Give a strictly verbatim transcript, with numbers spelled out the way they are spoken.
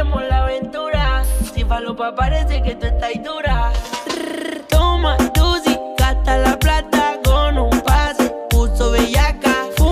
queremos la aventura. Si falopa parece que tú estás dura.